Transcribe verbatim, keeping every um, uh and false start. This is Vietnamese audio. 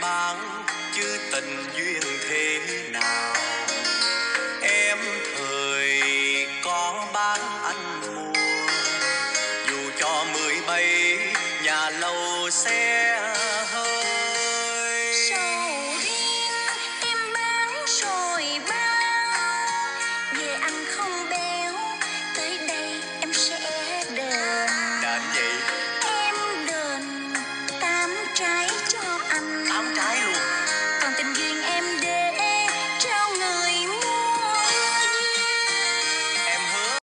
bán chứ tình duyên thế nào. Em thời có bán anh mua, dù cho mười bảy nhà lầu xe